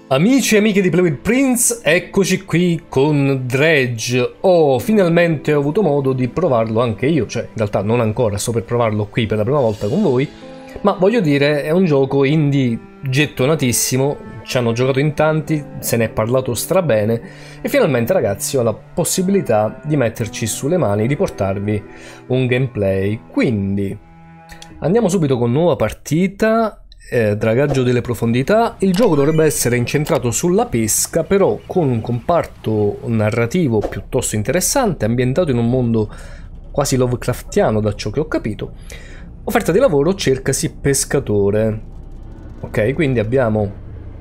Amici e amiche di Play with Prince, eccoci qui con Dredge. Finalmente ho avuto modo di provarlo anche io, cioè in realtà non ancora, sto per provarlo qui per la prima volta con voi, ma voglio dire è un gioco indie gettonatissimo, ci hanno giocato in tanti, se ne è parlato strabene e finalmente ragazzi ho la possibilità di metterci sulle mani, di portarvi un gameplay, quindi andiamo subito con nuova partita. Dragaggio delle profondità. Il gioco dovrebbe essere incentrato sulla pesca, però con un comparto narrativo piuttosto interessante, ambientato in un mondo quasi Lovecraftiano da ciò che ho capito. Offerta di lavoro, cercasi pescatore. Ok, quindi abbiamo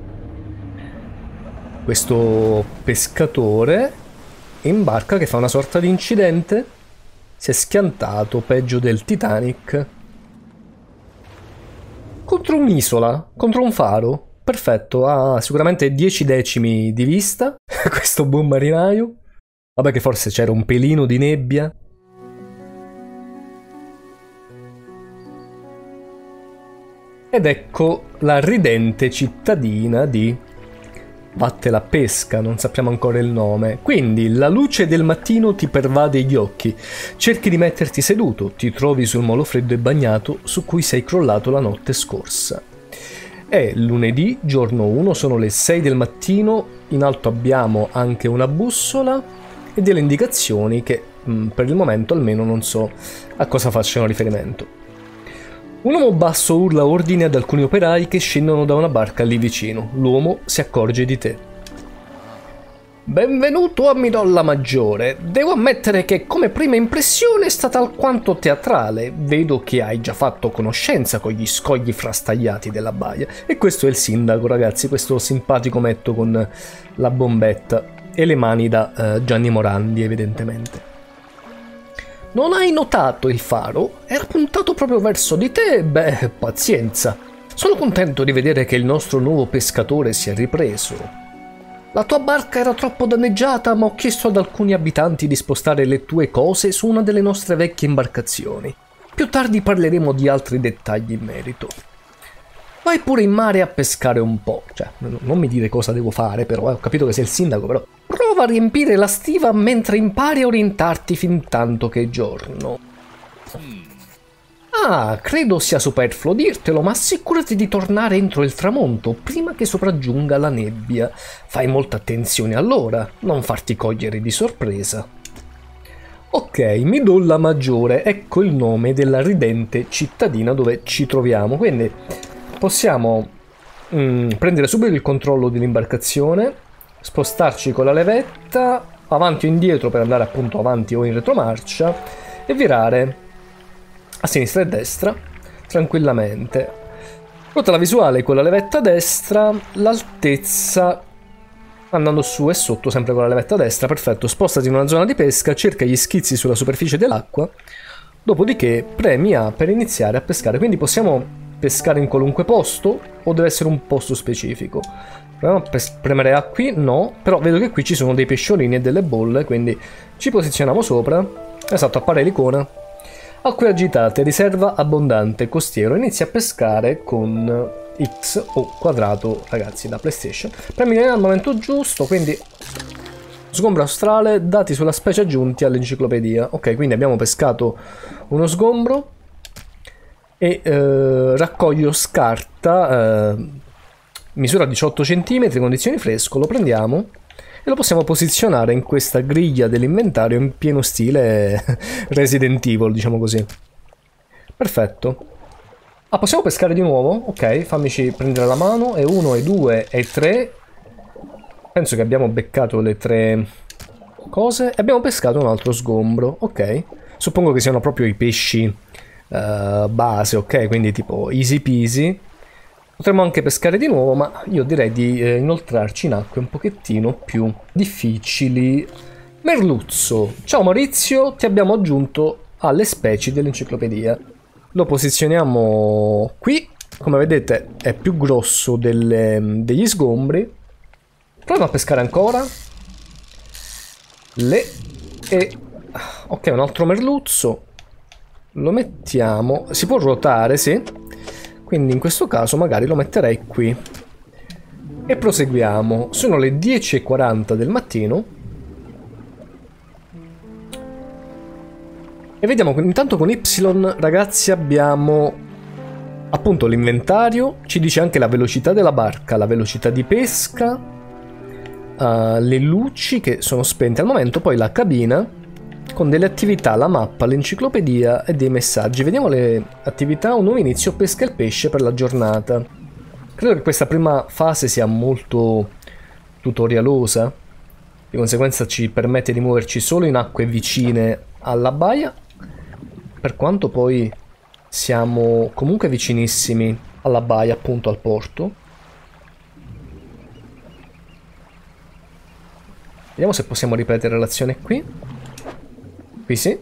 questo pescatore in barca che fa una sorta di incidente, si è schiantato peggio del Titanic contro un'isola, contro un faro. Perfetto, ha sicuramente 10 decimi di vista questo buon marinaio. Vabbè che forse c'era un pelino di nebbia. Ed ecco la ridente cittadina di Vatte la Pesca, non sappiamo ancora il nome. Quindi la luce del mattino ti pervade gli occhi, cerchi di metterti seduto, ti trovi sul molo freddo e bagnato su cui sei crollato la notte scorsa. È lunedì, giorno 1, sono le 6 del mattino, in alto abbiamo anche una bussola e delle indicazioni che per il momento almeno non so a cosa facciano riferimento. Un uomo basso urla ordine ad alcuni operai che scendono da una barca lì vicino. L'uomo si accorge di te. Benvenuto a Midolla Maggiore. Devo ammettere che come prima impressione è stata alquanto teatrale. Vedo che hai già fatto conoscenza con gli scogli frastagliati della baia. E questo è il sindaco, ragazzi, questo simpatico metto con la bombetta e le mani da Gianni Morandi, evidentemente. Non hai notato il faro? Era puntato proprio verso di te? Beh, pazienza. Sono contento di vedere che il nostro nuovo pescatore si è ripreso. La tua barca era troppo danneggiata, ma ho chiesto ad alcuni abitanti di spostare le tue cose su una delle nostre vecchie imbarcazioni. Più tardi parleremo di altri dettagli in merito. Vai pure in mare a pescare un po'. Cioè, non mi dire cosa devo fare, però, ho capito che sei il sindaco, però. Prova a riempire la stiva mentre impari a orientarti fin tanto che è giorno. Ah, credo sia superfluo dirtelo, ma assicurati di tornare entro il tramonto, prima che sopraggiunga la nebbia. Fai molta attenzione allora, non farti cogliere di sorpresa. Ok, Midolla Maggiore, ecco il nome della ridente cittadina dove ci troviamo, quindi possiamo prendere subito il controllo dell'imbarcazione, spostarci con la levetta avanti o indietro per andare appunto avanti o in retromarcia e virare a sinistra e a destra tranquillamente. Ruota la visuale con la levetta a destra, l'altezza andando su e sotto sempre con la levetta a destra. Perfetto, spostati in una zona di pesca, cerca gli schizzi sulla superficie dell'acqua, dopodiché premi A per iniziare a pescare. Quindi possiamo pescare in qualunque posto o deve essere un posto specifico? Proviamo a premere A qui, no, però vedo che qui ci sono dei pesciolini e delle bolle, quindi ci posizioniamo sopra. Esatto, appare l'icona. Acque agitate, riserva abbondante, costiero. Inizia a pescare con X o quadrato, ragazzi, da PlayStation. Premi al momento giusto, quindi sgombro astrale, dati sulla specie aggiunti all'enciclopedia. Ok, quindi abbiamo pescato uno sgombro e raccoglio scarta, misura 18 cm, condizioni fresco, lo prendiamo e lo possiamo posizionare in questa griglia dell'inventario in pieno stile Resident Evil, diciamo così. Perfetto. Ah, possiamo pescare di nuovo? Ok, fammici prendere la mano, e 1, e 2, e 3. Penso che abbiamo beccato le 3 cose e abbiamo pescato un altro sgombro, ok. Suppongo che siano proprio i pesci base, ok, quindi tipo easy peasy. Potremmo anche pescare di nuovo, ma io direi di inoltrarci in acque un pochettino più difficili. Merluzzo. Ciao Maurizio, ti abbiamo aggiunto alle specie dell'enciclopedia. Lo posizioniamo qui. Come vedete è più grosso degli sgombri. Proviamo a pescare ancora. Ok, un altro merluzzo. Lo mettiamo. Si può ruotare, sì. Quindi in questo caso magari lo metterei qui. E proseguiamo. Sono le 10:40 del mattino. E vediamo che intanto con Y, ragazzi, abbiamo appunto l'inventario. Ci dice anche la velocità della barca, la velocità di pesca, le luci che sono spente al momento, poi la cabina con delle attività, la mappa, l'enciclopedia e dei messaggi. Vediamo le attività. Un nuovo inizio, pesca il pesce per la giornata. Credo che questa prima fase sia molto tutorialosa, di conseguenza ci permette di muoverci solo in acque vicine alla baia, per quanto poi siamo comunque vicinissimi alla baia, appunto al porto. Vediamo se possiamo ripetere l'azione qui. Qui sì.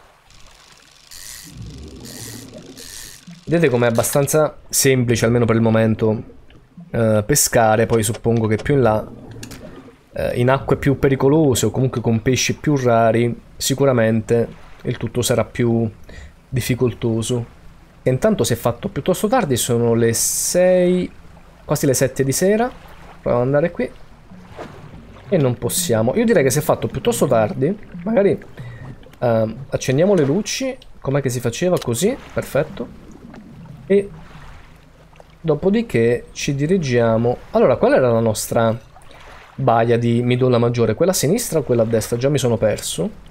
Vedete com'è abbastanza semplice, almeno per il momento, pescare. Poi suppongo che più in là, in acque più pericolose o comunque con pesci più rari, sicuramente il tutto sarà più difficoltoso. E intanto si è fatto piuttosto tardi, sono le 6, quasi le 7 di sera. Proviamo ad andare qui. E non possiamo. Io direi che si è fatto piuttosto tardi. Magari accendiamo le luci. Com'è che si faceva? Così, perfetto. E dopodiché ci dirigiamo. Allora, qual era la nostra baia di Midolla Maggiore? Quella a sinistra o quella a destra? Già mi sono perso.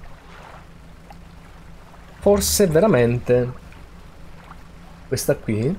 Forse veramente questa qui.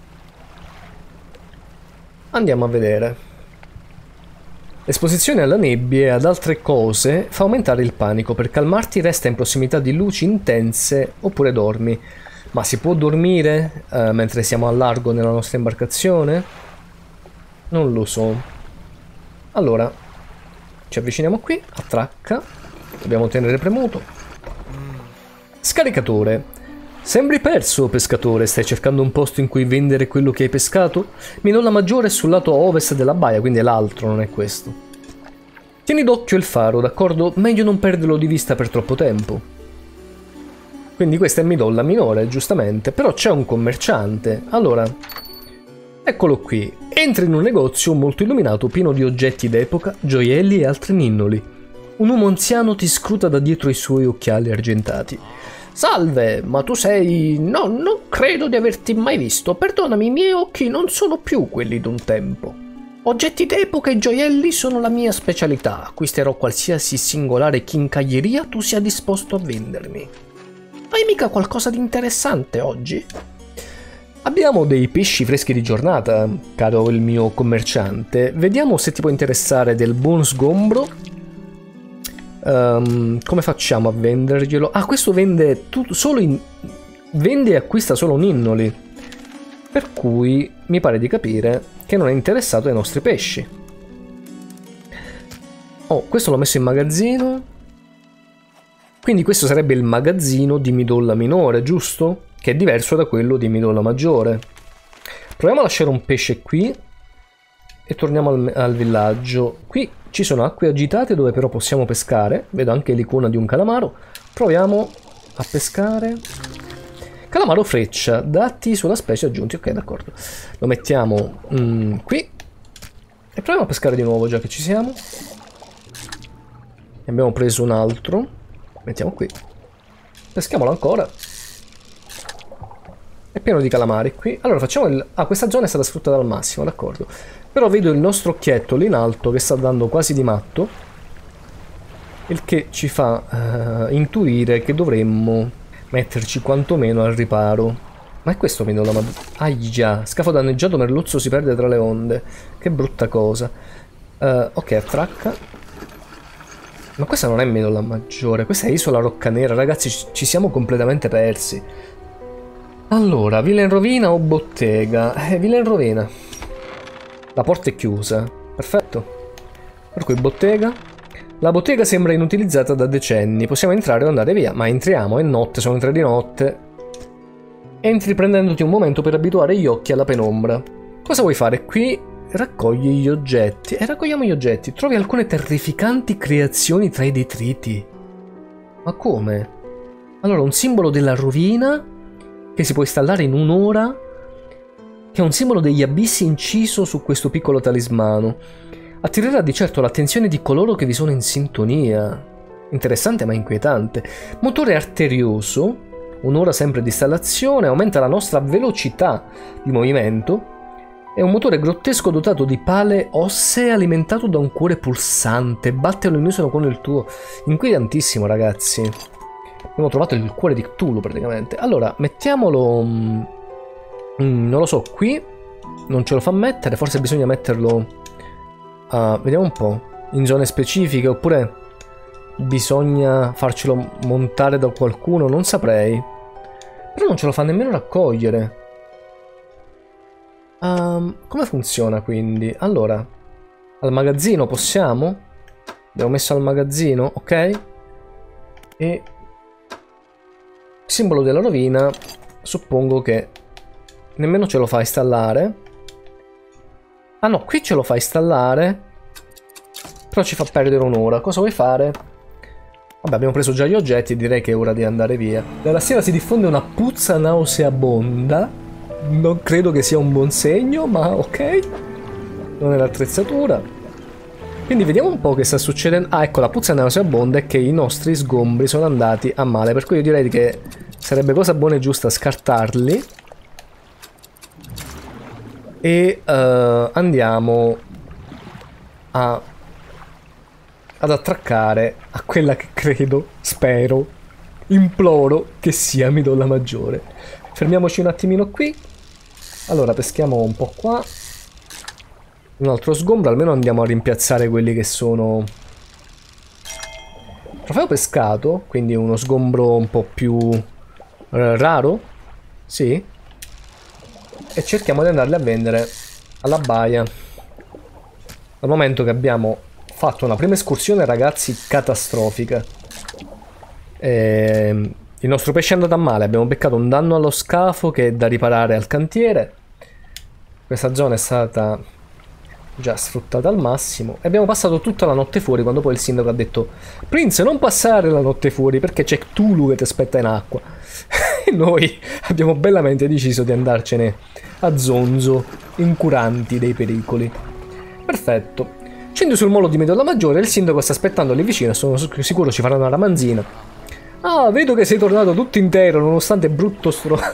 Andiamo a vedere. L'esposizione alla nebbia e ad altre cose fa aumentare il panico. Per calmarti resta in prossimità di luci intense oppure dormi. Ma si può dormire mentre siamo a largo nella nostra imbarcazione? Non lo so. Allora, ci avviciniamo qui, attracca. Dobbiamo tenere premuto. Scaricatore. Sembri perso, pescatore. Stai cercando un posto in cui vendere quello che hai pescato? Midolla Maggiore è sul lato ovest della baia, quindi è l'altro, non è questo. Tieni d'occhio il faro, d'accordo? Meglio non perderlo di vista per troppo tempo. Quindi questa è Midolla Minore, giustamente, però c'è un commerciante. Allora, eccolo qui. Entri in un negozio molto illuminato, pieno di oggetti d'epoca, gioielli e altri ninnoli. Un uomo anziano ti scruta da dietro i suoi occhiali argentati. Salve, ma tu sei... No, non credo di averti mai visto. Perdonami, i miei occhi non sono più quelli d'un tempo. Oggetti d'epoca e gioielli sono la mia specialità. Acquisterò qualsiasi singolare chincaglieria tu sia disposto a vendermi. Hai mica qualcosa di interessante oggi? Abbiamo dei pesci freschi di giornata, caro il mio commerciante. Vediamo se ti può interessare del buon sgombro. Come facciamo a venderglielo? Ah, questo vende vende e acquista solo ninnoli. Per cui mi pare di capire che non è interessato ai nostri pesci. Oh, questo l'ho messo in magazzino. Quindi questo sarebbe il magazzino di Midolla Minore, giusto? Che è diverso da quello di Midolla Maggiore. Proviamo a lasciare un pesce qui e torniamo al villaggio. Qui ci sono acque agitate dove però possiamo pescare. Vedo anche l'icona di un calamaro. Proviamo a pescare. Calamaro freccia, dati sulla specie aggiunti. Ok, d'accordo. Lo mettiamo qui. E proviamo a pescare di nuovo, già che ci siamo. Ne abbiamo preso un altro. Mettiamo qui. Peschiamolo ancora. È pieno di calamari qui. Allora facciamo il... Ah, questa zona è stata sfruttata al massimo, d'accordo. Però vedo il nostro occhietto lì in alto che sta dando quasi di matto. Il che ci fa intuire che dovremmo metterci quantomeno al riparo. Ma è questo Midolla Maggiore? Ahia, scafo danneggiato, merluzzo si perde tra le onde. Che brutta cosa. Ok, attracca. Ma questa non è Midolla Maggiore, questa è Isola Roccanera. Ragazzi, ci siamo completamente persi. Allora, villa in rovina o bottega? Villa in rovina. La porta è chiusa. Perfetto. Per cui bottega. La bottega sembra inutilizzata da decenni. Possiamo entrare o andare via. Ma entriamo, è notte, sono 3 di notte. Entri prendendoti un momento per abituare gli occhi alla penombra. Cosa vuoi fare qui? Raccogli gli oggetti. E raccogliamo gli oggetti. Trovi alcune terrificanti creazioni tra i detriti. Ma come? Allora, un simbolo della rovina che si può installare in un'ora. che è un simbolo degli abissi inciso su questo piccolo talismano. Attirerà di certo l'attenzione di coloro che vi sono in sintonia. Interessante ma inquietante. Motore arterioso, un'ora sempre di installazione, aumenta la nostra velocità di movimento. È un motore grottesco dotato di pale ossee alimentato da un cuore pulsante. Batterlo in uso con il tuo. Inquietantissimo, ragazzi. Abbiamo trovato il cuore di Cthulhu praticamente. Allora, mettiamolo... non lo so, qui non ce lo fa mettere. Forse bisogna metterlo... vediamo un po'. In zone specifiche, oppure bisogna farcelo montare da qualcuno. Non saprei. Però non ce lo fa nemmeno raccogliere. Come funziona quindi? Allora, al magazzino possiamo? Abbiamo messo al magazzino, ok? E simbolo della rovina, suppongo che nemmeno ce lo fa installare. Ah no, qui ce lo fa installare, però ci fa perdere un'ora. Cosa vuoi fare? Vabbè, abbiamo preso già gli oggetti, direi che è ora di andare via. Dalla sera si diffonde una puzza nauseabonda. Non credo che sia un buon segno, ma ok. Non è l'attrezzatura. Quindi vediamo un po' che sta succedendo. Ah, ecco, la puzza nauseabonda è che i nostri sgombri sono andati a male. Per cui io direi che sarebbe cosa buona e giusta scartarli. E andiamo ad attraccare a quella che credo, spero, imploro che sia Midolla Maggiore. Fermiamoci un attimino qui. Allora, peschiamo un po' qua. Un altro sgombro, almeno andiamo a rimpiazzare quelli che sono... Trofeo pescato, quindi uno sgombro un po' più raro. Sì. E cerchiamo di andarli a vendere alla baia. Dal momento che abbiamo fatto una prima escursione, ragazzi, catastrofica. Il nostro pesce è andato a male, abbiamo beccato un danno allo scafo che è da riparare al cantiere. Questa zona è stata già sfruttata al massimo e abbiamo passato tutta la notte fuori, quando poi il sindaco ha detto: Prince, non passare la notte fuori perché c'è Cthulhu che ti aspetta in acqua. E noi abbiamo bellamente deciso di andarcene a zonzo, incuranti dei pericoli. Perfetto. Scendo sul molo di Midolla Maggiore, il sindaco sta aspettando lì vicino, sono sicuro ci farà una ramanzina. Ah, vedo che sei tornato tutto intero, nonostante brutto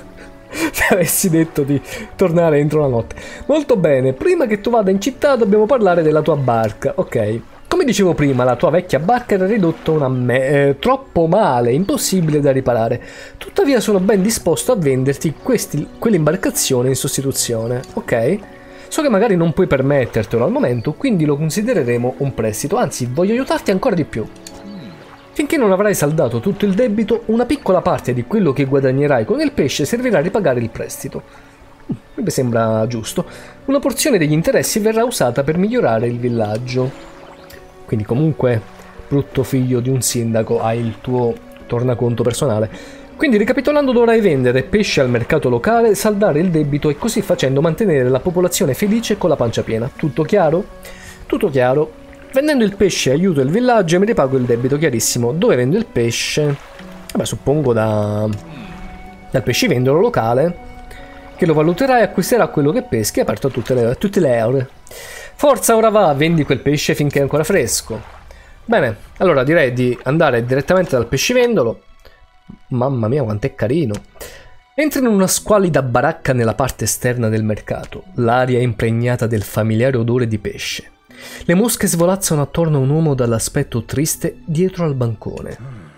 ti avessi detto di tornare entro la notte. Molto bene, prima che tu vada in città dobbiamo parlare della tua barca. Ok, come dicevo prima, la tua vecchia barca era ridotta troppo male, impossibile da riparare. Tuttavia sono ben disposto a venderti quell'imbarcazione in sostituzione, ok? So che magari non puoi permettertelo al momento, quindi lo considereremo un prestito, anzi voglio aiutarti ancora di più. Finché non avrai saldato tutto il debito, una piccola parte di quello che guadagnerai con il pesce servirà a ripagare il prestito. Mi sembra giusto. Una porzione degli interessi verrà usata per migliorare il villaggio. Quindi comunque, brutto figlio di un sindaco, hai il tuo tornaconto personale. Quindi ricapitolando, dovrai vendere pesce al mercato locale, saldare il debito e così facendo mantenere la popolazione felice con la pancia piena. Tutto chiaro? Tutto chiaro. Vendendo il pesce aiuto il villaggio e mi ripago il debito, chiarissimo. Dove vendo il pesce? Vabbè, suppongo dal pescivendolo locale, che lo valuterà e acquisterà quello che peschi, aperto a tutte le ore. Forza, ora va, vendi quel pesce finché è ancora fresco. Bene, allora direi di andare direttamente dal pescivendolo. Mamma mia, quant'è carino. Entra in una squalida baracca nella parte esterna del mercato. L'aria è impregnata del familiare odore di pesce. Le mosche svolazzano attorno a un uomo dall'aspetto triste dietro al bancone.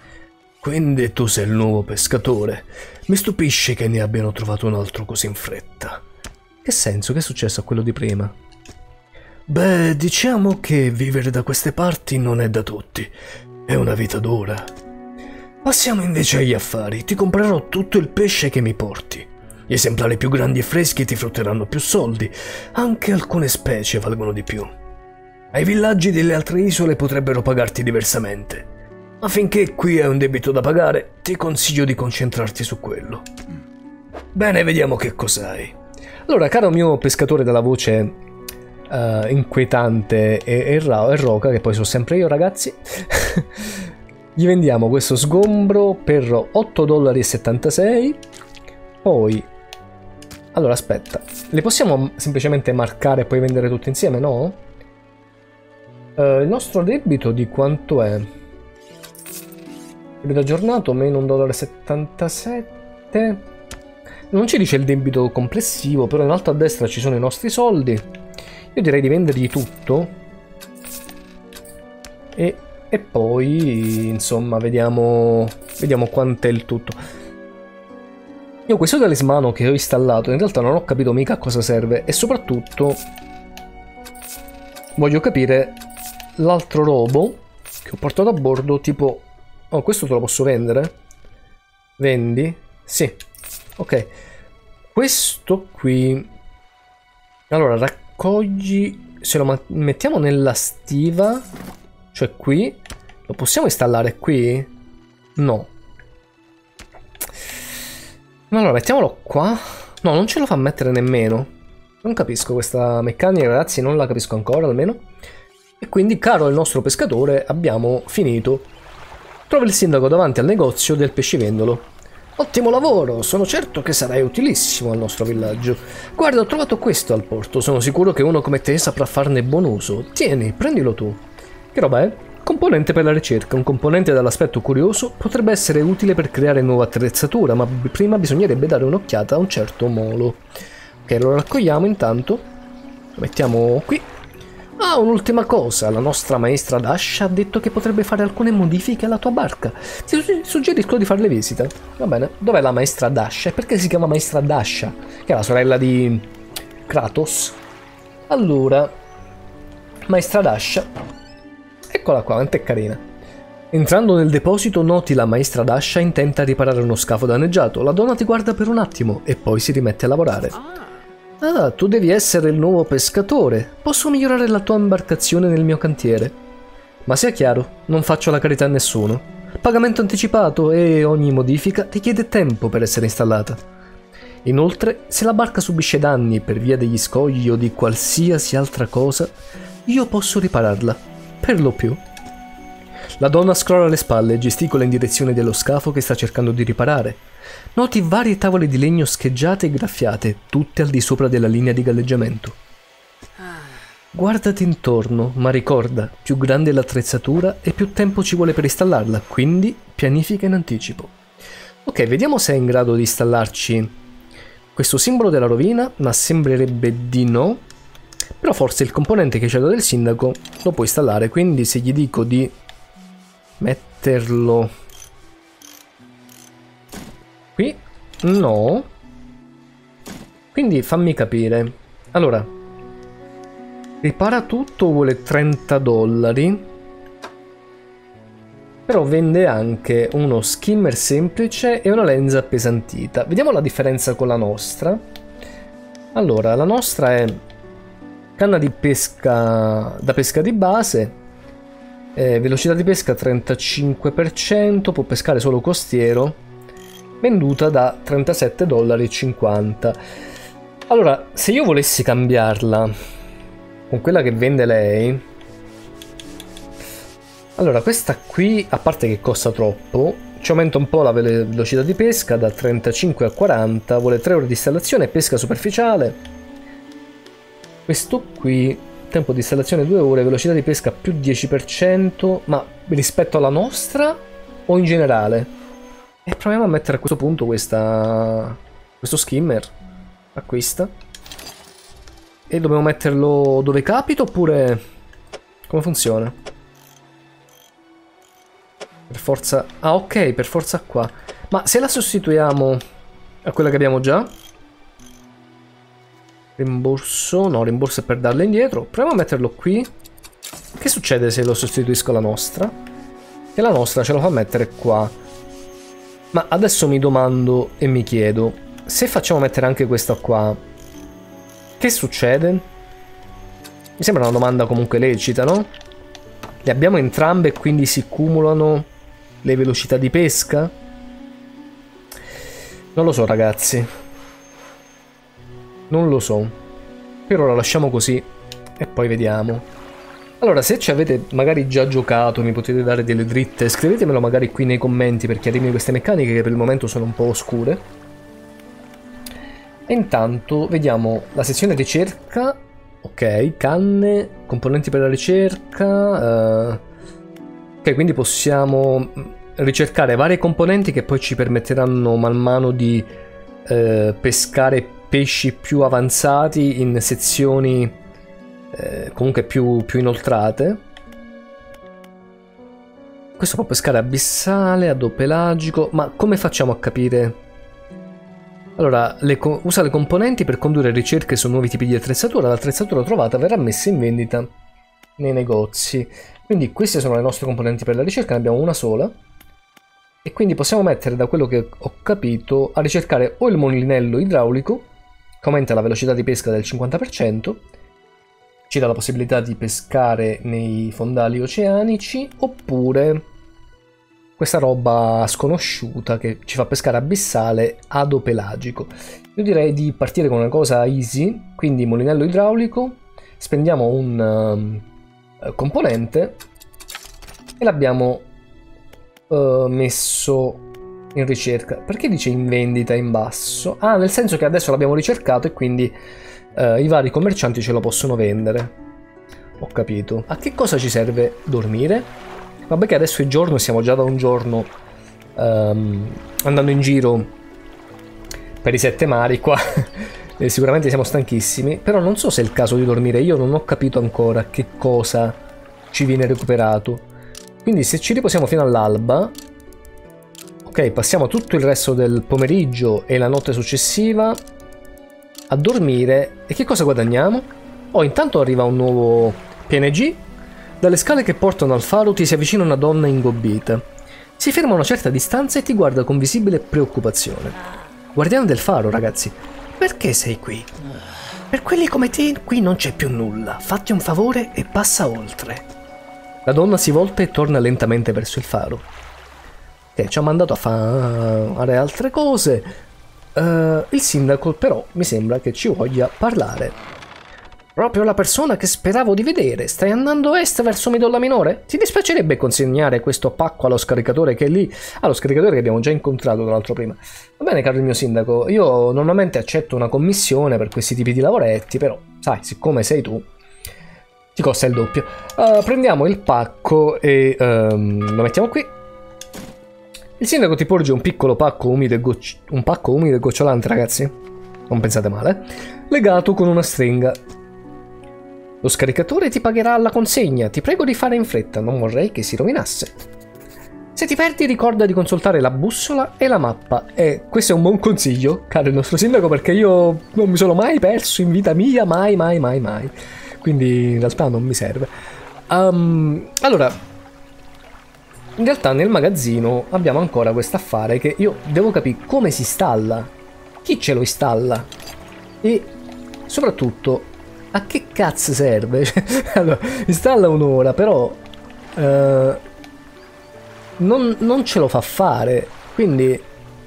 Quindi tu sei il nuovo pescatore. Mi stupisce che ne abbiano trovato un altro così in fretta. Che senso? Che è successo a quello di prima? Beh, diciamo che vivere da queste parti non è da tutti. È una vita dura. Passiamo invece agli affari. Ti comprerò tutto il pesce che mi porti. Gli esemplari più grandi e freschi ti frutteranno più soldi. Anche alcune specie valgono di più. Ai villaggi delle altre isole potrebbero pagarti diversamente, ma finché qui hai un debito da pagare, ti consiglio di concentrarti su quello. Bene, vediamo che cos'hai. Allora, caro mio pescatore dalla voce inquietante e roca, che poi sono sempre io, ragazzi, gli vendiamo questo sgombro per $8,76, poi Allora, aspetta. Le possiamo semplicemente marcare e poi vendere tutte insieme, no? Il nostro debito di quanto è? Debito aggiornato, meno $1,77. Non ci dice il debito complessivo, però in alto a destra ci sono i nostri soldi. Io direi di vendergli tutto. E poi, insomma, vediamo quant'è il tutto. Io questo talismano che ho installato in realtà non ho capito mica a cosa serve e soprattutto voglio capire l'altro robo che ho portato a bordo, tipo... Oh, questo te lo posso vendere? Vendi? Sì. Ok. Questo qui... Allora, raccogli... Se lo mettiamo nella stiva, cioè qui, lo possiamo installare qui? No. Allora, mettiamolo qua. No, non ce lo fa mettere nemmeno. Non capisco questa meccanica, ragazzi, non la capisco ancora, almeno. E quindi, caro il nostro pescatore, abbiamo finito. Trova il sindaco davanti al negozio del pescivendolo. Ottimo lavoro, sono certo che sarai utilissimo al nostro villaggio. Guarda, ho trovato questo al porto, sono sicuro che uno come te saprà farne buon uso. Tieni, prendilo tu. Che roba è? Componente per la ricerca. Un componente dall'aspetto curioso potrebbe essere utile per creare nuova attrezzatura, ma prima bisognerebbe dare un'occhiata a un certo molo. Ok, lo raccogliamo intanto. Lo mettiamo qui. Ah, un'ultima cosa. La nostra maestra Dasha ha detto che potrebbe fare alcune modifiche alla tua barca. Ti suggerisco di farle visita. Va bene. Dov'è la maestra Dasha? E perché si chiama maestra Dasha? Che è la sorella di Kratos. Allora, maestra Dasha. Eccola qua, quanto è carina. Entrando nel deposito noti la maestra Dasha intenta a riparare uno scafo danneggiato. La donna ti guarda per un attimo e poi si rimette a lavorare. Ah, tu devi essere il nuovo pescatore. Posso migliorare la tua imbarcazione nel mio cantiere. Ma sia chiaro, non faccio la carità a nessuno. Pagamento anticipato e ogni modifica richiede tempo per essere installata. Inoltre, se la barca subisce danni per via degli scogli o di qualsiasi altra cosa, io posso ripararla. Per lo più. La donna scrolla le spalle e gesticola in direzione dello scafo che sta cercando di riparare. Noti varie tavole di legno scheggiate e graffiate, tutte al di sopra della linea di galleggiamento. Guardati intorno, ma ricorda, più grande è l'attrezzatura e più tempo ci vuole per installarla, quindi pianifica in anticipo. Ok, vediamo se è in grado di installarci questo simbolo della rovina, ma sembrerebbe di no. Però forse il componente che c'è del sindaco lo può installare, quindi se gli dico di metterlo qui, no. Quindi fammi capire. Allora, ripara tutto, vuole $30. Però vende anche uno skimmer semplice e una lenza appesantita. Vediamo la differenza con la nostra. Allora, la nostra è canna di pesca da pesca di base, velocità di pesca 35%, può pescare solo costiero, venduta da $37,50. Allora, se io volessi cambiarla con quella che vende lei, allora questa qui, a parte che costa troppo, ci aumenta un po' la velocità di pesca da 35 a 40, vuole 3 ore di installazione, pesca superficiale. Questo qui, tempo di installazione 2 ore, velocità di pesca più 10%, ma rispetto alla nostra o in generale? E proviamo a mettere a questo punto questo skimmer. Acquista. E dobbiamo metterlo dove capita oppure come funziona? Per forza... Ah, ok, per forza qua. Ma se la sostituiamo a quella che abbiamo già? Rimborso, no, rimborso è per darle indietro. Proviamo a metterlo qui. Che succede se lo sostituisco alla nostra? Che la nostra ce lo fa mettere qua. Ma adesso mi domando e mi chiedo, se facciamo mettere anche questo qua, che succede? Mi sembra una domanda comunque lecita, no? Le abbiamo entrambe e quindi si cumulano le velocità di pesca? Non lo so, ragazzi. Non lo so. Per ora lasciamo così e poi vediamo. Allora, se ci avete magari già giocato, mi potete dare delle dritte, scrivetemelo magari qui nei commenti per chiarirmi queste meccaniche che per il momento sono un po' oscure. E intanto vediamo la sezione ricerca. Ok, canne, componenti per la ricerca. Ok, quindi possiamo ricercare vari componenti che poi ci permetteranno man mano di pescare pesci più avanzati in sezioni comunque più inoltrate. Questo può pescare abissale, adopelagico, ma come facciamo a capire? Allora, usa le componenti per condurre ricerche su nuovi tipi di attrezzatura. L'attrezzatura trovata verrà messa in vendita nei negozi. Quindi queste sono le nostre componenti per la ricerca, ne abbiamo una sola. E quindi possiamo mettere, da quello che ho capito, a ricercare o il molinello idraulico, che aumenta la velocità di pesca del 50%, ci dà la possibilità di pescare nei fondali oceanici, oppure questa roba sconosciuta che ci fa pescare abissale adopelagico. Io direi di partire con una cosa easy, quindi molinello idraulico, spendiamo un componente e l'abbiamo messo in ricerca. Perché dice in vendita in basso? Ah, nel senso che adesso l'abbiamo ricercato e quindi i vari commercianti ce lo possono vendere. Ho capito. A che cosa ci serve dormire? Vabbè che adesso è giorno, siamo già da un giorno andando in giro per i 7 mari qua. E sicuramente siamo stanchissimi, però non so se è il caso di dormire. Io non ho capito ancora che cosa ci viene recuperato. Quindi se ci riposiamo fino all'alba, ok, passiamo tutto il resto del pomeriggio e la notte successiva a dormire. E che cosa guadagniamo? Oh, intanto arriva un nuovo PNG. Dalle scale che portano al faro ti si avvicina una donna ingobbita. Si ferma a una certa distanza e ti guarda con visibile preoccupazione. Guardiano del faro, ragazzi. Perché sei qui? Per quelli come te qui non c'è più nulla. Fatti un favore e passa oltre. La donna si volta e torna lentamente verso il faro. Ok, ci ha mandato a fare altre cose. Il sindaco però mi sembra che ci voglia parlare. Proprio la persona che speravo di vedere. Stai andando est verso Midolla Minore? Ti dispiacerebbe consegnare questo pacco allo scaricatore che è lì? Ah, lo scaricatore che abbiamo già incontrato tra l'altro prima. Va bene, caro il mio sindaco, io normalmente accetto una commissione per questi tipi di lavoretti, però, sai, siccome sei tu, ti costa il doppio. Prendiamo il pacco e lo mettiamo qui. Il sindaco ti porge un piccolo pacco umido e gocciolante, ragazzi. Non pensate male. Legato con una stringa. Lo scaricatore ti pagherà alla consegna. Ti prego di fare in fretta, non vorrei che si rovinasse. Se ti perdi ricorda di consultare la bussola e la mappa. E questo è un buon consiglio, caro il nostro sindaco, perché io non mi sono mai perso in vita mia, mai. Quindi in realtà non mi serve. Allora, in realtà nel magazzino abbiamo ancora questo affare che io devo capire come si installa, chi ce lo installa e soprattutto a che cazzo serve. Allora, installa un'ora, però non ce lo fa fare, quindi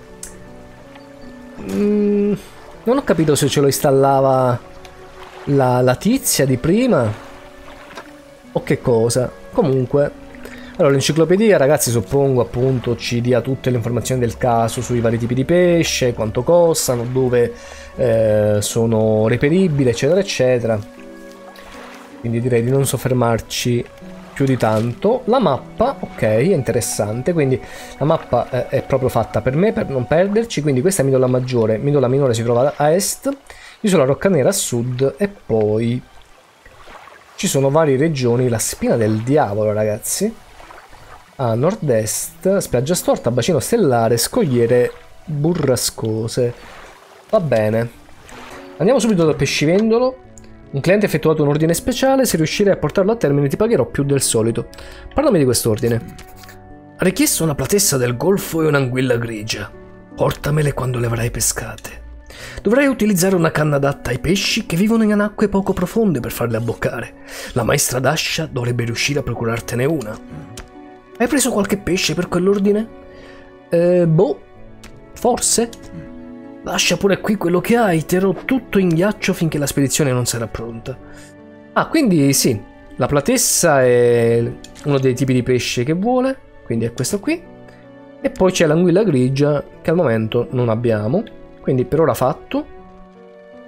non ho capito se ce lo installava la tizia di prima o che cosa. Comunque, allora l'enciclopedia, ragazzi, suppongo appunto ci dia tutte le informazioni del caso sui vari tipi di pesce, quanto costano, dove sono reperibili, eccetera eccetera. Quindi direi di non soffermarci più di tanto. La mappa, ok, è interessante, quindi la mappa è proprio fatta per me, per non perderci. Quindi questa è Midolla Maggiore, Midolla Minore si trova a est, Isola Rocca Nera a sud e poi ci sono varie regioni. La Spina del Diavolo, ragazzi, a nord-est, Spiaggia Storta, Bacino Stellare, Scogliere Burrascose. Va bene, andiamo subito dal pescivendolo. Un cliente ha effettuato un ordine speciale, se riuscirai a portarlo a termine ti pagherò più del solito. Parlami di quest'ordine. Ha richiesto una platessa del golfo e un'anguilla grigia. Portamele quando le avrai pescate. Dovrai utilizzare una canna adatta ai pesci che vivono in acque poco profonde per farle abboccare. La maestra d'ascia dovrebbe riuscire a procurartene una. Hai preso qualche pesce per quell'ordine? Boh, forse? Lascia pure qui quello che hai, terrò tutto in ghiaccio finché la spedizione non sarà pronta. Ah, quindi sì, la platessa è uno dei tipi di pesce che vuole, quindi è questo qui. E poi c'è l'anguilla grigia che al momento non abbiamo, quindi per ora fatto.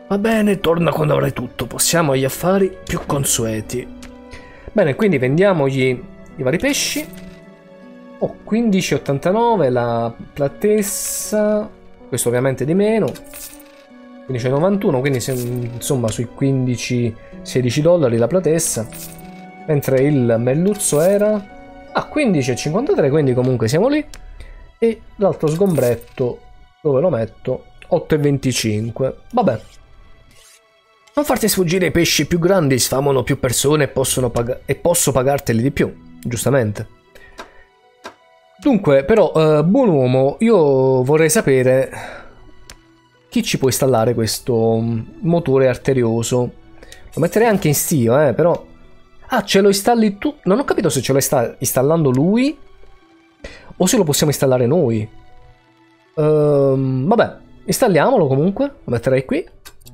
Va bene, torna quando avrai tutto, passiamo agli affari più consueti. Bene, quindi vendiamogli i vari pesci. Oh, 15,89 la platessa, questo ovviamente di meno. 15,91, quindi insomma sui 15-16 dollari la platessa. Mentre il melluzzo era... Ah, 15,53, quindi comunque siamo lì. E l'altro sgombretto, dove lo metto? 8,25. Vabbè. Non farti sfuggire, i pesci più grandi sfamano più persone e posso pagarteli di più, giustamente. Dunque, però, buon uomo, io vorrei sapere chi ci può installare questo motore arterioso. Lo metterei anche in stio, però... Ah, ce lo installi tu? Non ho capito se ce lo sta installando lui o se lo possiamo installare noi. Vabbè, installiamolo comunque, lo metterei qui.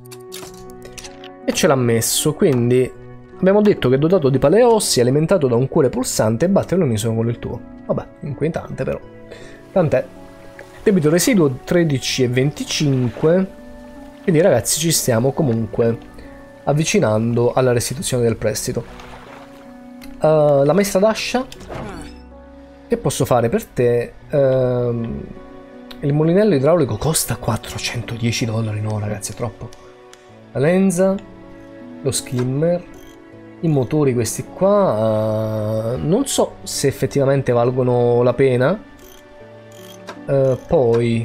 E ce l'ha messo, quindi abbiamo detto che è dotato di paleossi, alimentato da un cuore pulsante e batte all'unisono con il tuo. Vabbè, inquietante però. Tant'è. Debito residuo 13,25. Quindi ragazzi ci stiamo comunque avvicinando alla restituzione del prestito. La maestra d'ascia. Che posso fare per te? Il mulinello idraulico costa 410 dollari. No ragazzi, è troppo. La lenza, lo skimmer, i motori questi qua, non so se effettivamente valgono la pena. Poi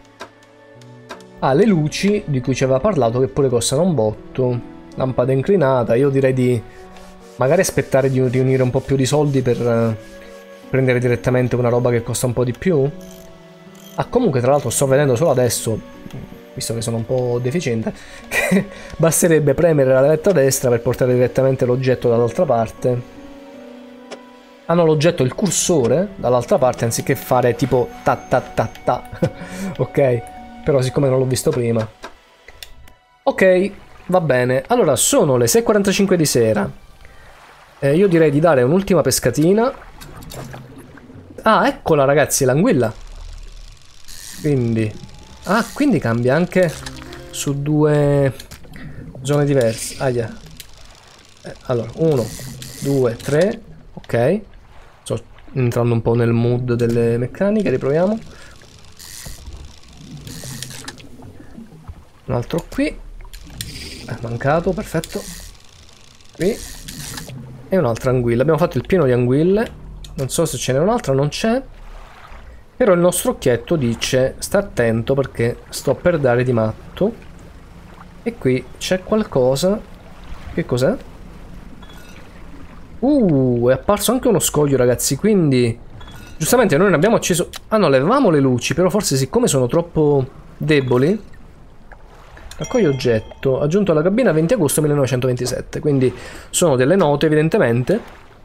le luci di cui ci aveva parlato, che pure costano un botto. Lampada inclinata, io direi di magari aspettare di riunire un po' più di soldi per prendere direttamente una roba che costa un po' di più. Ah, comunque tra l'altro sto vedendo solo adesso, visto che sono un po' deficiente, che basterebbe premere la levetta destra per portare direttamente l'oggetto dall'altra parte. Hanno l'oggetto, il cursore, dall'altra parte, anziché fare tipo ta ta ta ta. Ok, però siccome non l'ho visto prima. Ok, va bene. Allora, sono le 6:45 di sera. Io direi di dare un'ultima pescatina. Ah, eccola ragazzi, l'anguilla. Quindi... Ah, quindi cambia anche su 2 zone diverse. Aia. Allora, 1, 2, 3. Ok. Sto entrando un po' nel mood delle meccaniche, riproviamo. Un altro qui. È mancato, perfetto. Qui. E un'altra anguilla. Abbiamo fatto il pieno di anguille. Non so se ce n'è un'altra, non c'è. Però il nostro occhietto dice sta attento perché sto per dare di matto. E qui c'è qualcosa. Che cos'è? È apparso anche uno scoglio ragazzi, quindi giustamente noi ne abbiamo acceso. Ah no, levavamo le luci, però forse siccome sono troppo deboli. Raccogli oggetto, aggiunto alla cabina 20 agosto 1927. Quindi sono delle note evidentemente.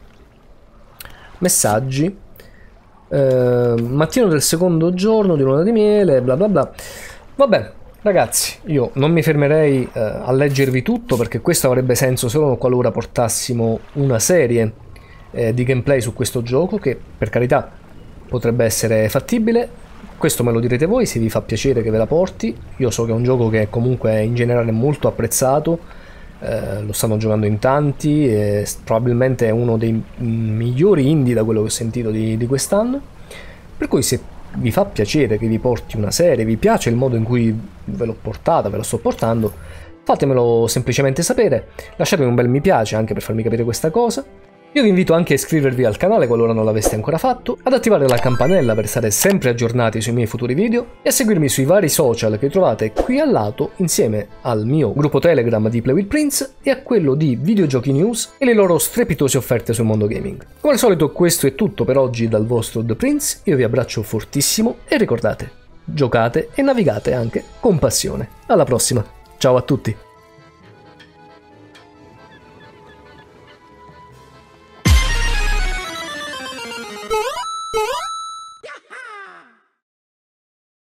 Messaggi. Mattino del secondo giorno di luna di miele, bla bla bla. Vabbè ragazzi, io non mi fermerei a leggervi tutto, perché questo avrebbe senso solo qualora portassimo una serie di gameplay su questo gioco, che per carità potrebbe essere fattibile. Questo me lo direte voi se vi fa piacere che ve la porti. Io so che è un gioco che comunque è in generale molto apprezzato. Lo stanno giocando in tanti e probabilmente è uno dei migliori indie da quello che ho sentito di quest'anno. Per cui se vi fa piacere che vi porti una serie, vi piace il modo in cui ve l'ho portata, ve la sto portando, fatemelo semplicemente sapere. Lasciatemi un bel mi piace anche per farmi capire questa cosa. Io vi invito anche a iscrivervi al canale qualora non l'aveste ancora fatto, ad attivare la campanella per stare sempre aggiornati sui miei futuri video e a seguirmi sui vari social che trovate qui al lato, insieme al mio gruppo Telegram di Play with Prince e a quello di Videogiochi News e le loro strepitose offerte sul mondo gaming. Come al solito questo è tutto per oggi dal vostro The Prince, io vi abbraccio fortissimo e ricordate, giocate e navigate anche con passione. Alla prossima, ciao a tutti!